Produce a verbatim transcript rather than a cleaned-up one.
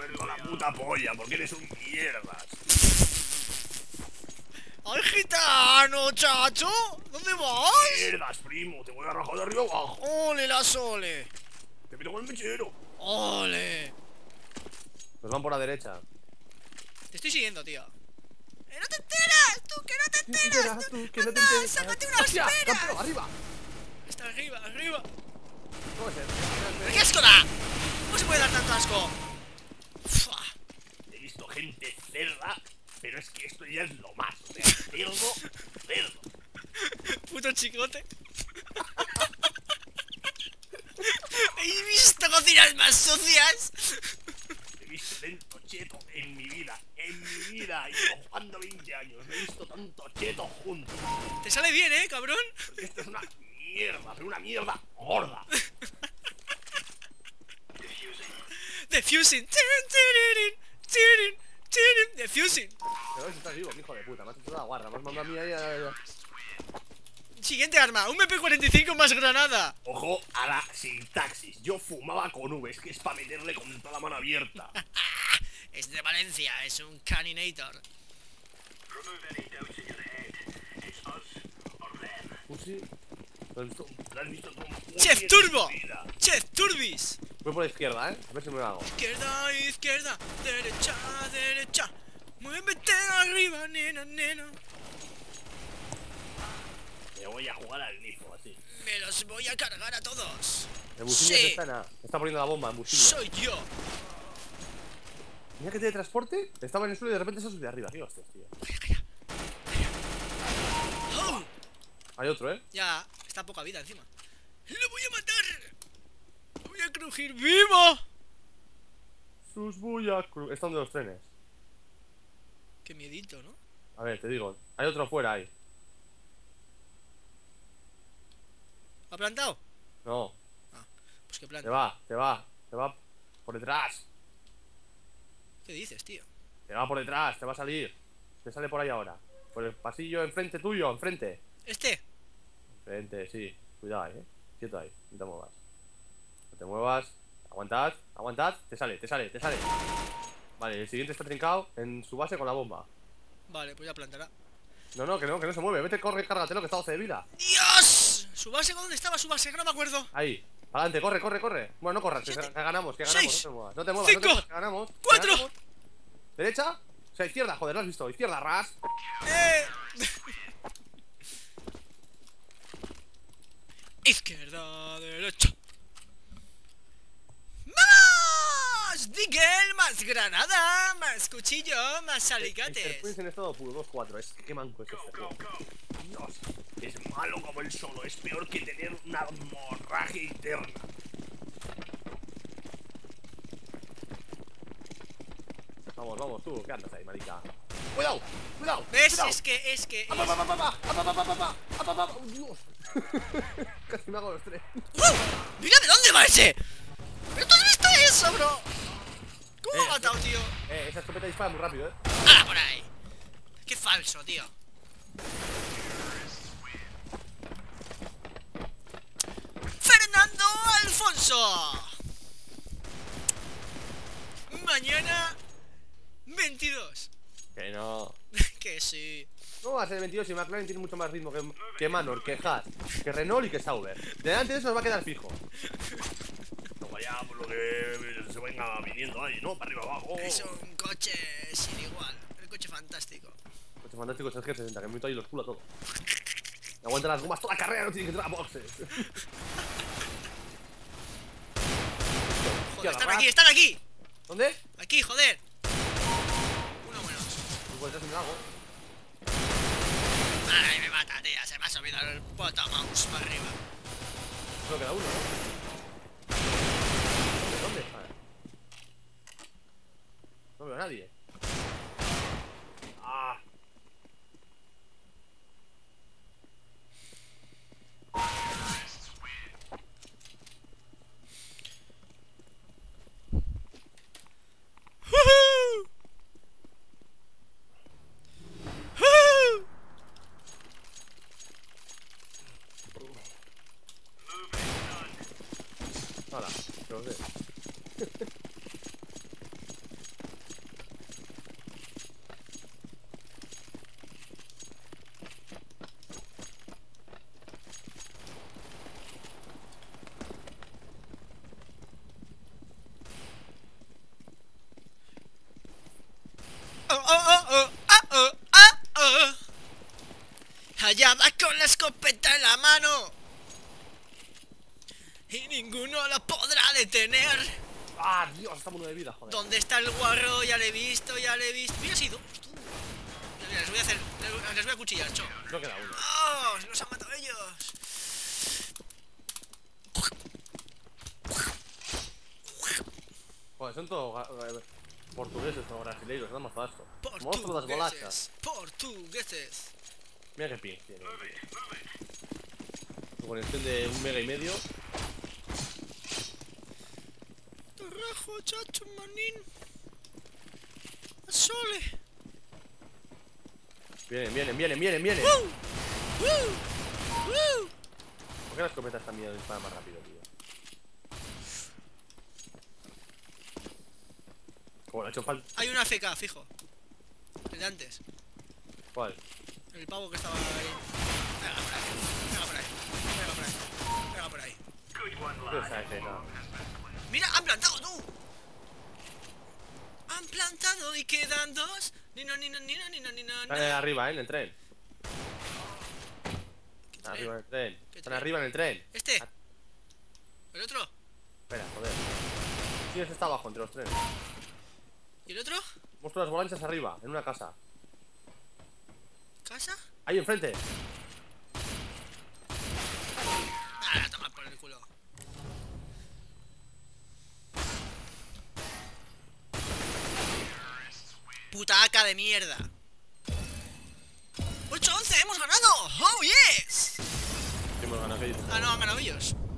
toda la puta polla, porque eres un mierdas. ¡Ay, gitano, chacho! ¿Dónde vas? Mierdas, primo, te voy a rajar de arriba abajo. ¡Ole la sole! Te pido con el mechero. ¡Ole! Nos van por la derecha. Te estoy siguiendo, tío. ¡Eh, no te enteras! ¡Tú, que no te enteras! Tú, que no te ¡Anda, enteres. sácate unas ¡Hostia! peras! ¡Campeón, arriba! Está arriba, arriba. ¿Cómo es eso? ¿Pero qué asco da? ¿Cómo se puede dar tanto asco? Fua. He visto gente cerda, pero es que esto ya es lo más. O sea, cerdo, cerdo. Puto chicote. He visto cocinas más sucias. He visto tanto cheto en mi vida, en mi vida. Llevo jugando veinte años, no he visto tanto cheto juntos. Te sale bien, ¿eh, cabrón? Porque esto es una mierda, pero una mierda gorda. Defusing. Tirin, tirin, tirin, tirin. Defusing. Pero ves, estás vivo, hijo de puta. Me has hecho la guarra. Me has mandado a mí ahí a... Siguiente arma. Un M P cuarenta y cinco más granada. Ojo a la sintaxis. Yo fumaba con V, es que es para meterle con toda la mano abierta. Es de Valencia, es un caninator. Uzi. ¿Lo has visto? ¿Lo has visto tú? Chef Turbo. Chef Turbis. Voy por la izquierda, eh. A ver si me lo hago. Izquierda, izquierda, derecha, derecha. Muévete arriba, nena, nena. Me voy a jugar al nifo, así. Me los voy a cargar a todos. El busillo Sí, está en A. Está poniendo la bomba en busillo. soy yo. Mira que teletransporte. Estaba en el suelo y de repente se sube arriba. Qué hostias, tío. Oh, Hay otro, eh. ya, está a poca vida encima. ¡Lo voy a matar! ¡Lo voy a crujir vivo! Sus bulla. Están de los trenes. Qué miedito, ¿no? A ver, te digo. Hay otro fuera ahí. ¿Ha plantado? No. Pues que Te planta. va, te va. Te va por detrás. ¿Qué dices, tío? Te va por detrás. Te va a salir. Te sale por ahí ahora. Por el pasillo enfrente tuyo. Enfrente. ¿Este? Enfrente, sí. Cuidado, eh. Quieto ahí. No te muevas. No te muevas. Aguantad. Aguantad. Te sale, te sale, te sale. Vale, el siguiente está trincado en su base con la bomba. Vale, pues ya plantará. No, no, que no, que no se mueve. Vete, corre, cárgatelo, que está doce de vida. ¡Dios! ¿Su base? ¿Dónde estaba su base? Que no me acuerdo. Ahí. Adelante, corre, corre, corre. Bueno, no corras, que, Siete, que ganamos, que seis, ganamos. No te muevas, no te muevas, no te cinco, muevas, que ganamos. que cuatro. ganamos. Derecha. O sea, izquierda, joder, lo has visto. Izquierda, ras. ¡Eh! Izquierda, derecha. ¡Vamos! Digel, más granada, más cuchillo, más alicates. Interpoints en estado puro, dos cuatro. Es que manco es este juego. Dios, es malo como el solo. Es peor que tener una hemorragia interna. Vamos, vamos, tú, ¿qué andas ahí, marica? ¡Cuidado! ¡Cuidado! ¿Ves? ¡Cuidado! Es que, es que... ¡Ah, pa, pa, pa, pa, pa! ¡Ah, pa, pa, pa, pa, pa! ¡Ah, pa, pa, pa! ¡Oh, Dios! Casi me hago los tres. ¡Uh! ¡Mira de dónde va ese! ¿Pero tú has visto eso, bro? ¿Cómo me ha matado, tío? Eh, esa escopeta dispara muy rápido, eh. ¡Hala por ahí! ¡Qué falso, tío! ¡Fernando Alfonso! Mañana veintidós. Que no. Que sí. No va a ser veintidós y McLaren tiene mucho más ritmo que, que Manor, que Haas, que Renault y que Sauber. Delante de eso nos va a quedar fijo. No vaya por lo que se venga viniendo ahí, ¿no? Para arriba abajo. Es un coche sin igual. Un coche fantástico. Coche fantástico es el G sesenta, que me meto ahí los culo a todo. Me aguanta las gomas toda la carrera, no tiene que entrar a boxes. Joder, están aquí, están aquí. ¿Dónde? Aquí, joder. Uno menos. Tú puedes hacer un lago. Ay, me mata, tía. Se me ha subido el puto mouse para arriba. Solo queda uno, ¿no? ¿Dónde? ¿Dónde? A ver. No veo a nadie. Ah. ¡Woohoo! ¡Woohoo! Hola, que lo sé. va con la escopeta en la mano. Y ninguno lo podrá detener. ¡Ah, Dios! Estamos uno de vida, joder. ¿Dónde está el guarro? Ya le he visto, ya le he visto. Mira, sí, dos, tú. Mira, mira, les voy a hacer. Les, les voy a cuchillar, cho. No queda uno. ¡Oh! ¡Los han matado ellos! Joder, son todos eh, portugueses o brasileiros, damos todo esto. Monstruos das bolachas. Portugueses. Mira qué ping tiene. Su conexión de un mega y medio. Rajo, chacho, manín. Sole. Vienen, vienen, vienen, vienen, vienen. ¡Woo! ¡Woo! ¡Woo! ¿Por qué las escopetas también disparan más rápido, tío? Como le ha hecho falta. Hay una F K, fijo. El de antes. ¿Cuál? El pavo que estaba ahí. Venga por ahí. Venga por ahí. Venga por ahí. Venga por ahí. ¿Qué es esa F K? ¡Mira! ¡Han plantado tú! ¡Han plantado y quedan dos! Nino, nino, nino, nino, nino. Están arriba, ¿eh? En el tren. ¿Qué Están tren? arriba en el tren. ¿Qué Están tren? arriba en el tren. ¿Este? ¿El otro? Espera, joder. ¿Quién está abajo entre los trenes? ¿Y el otro? Monstruos las volanchas arriba, en una casa. ¿Casa? Ahí enfrente. Ah, toma por el culo. Putaca de mierda. ocho once, hemos ganado. ¡Oh, yes! Sí, hemos ganado, ¿qué dices? Ah, no, han ganado ellos.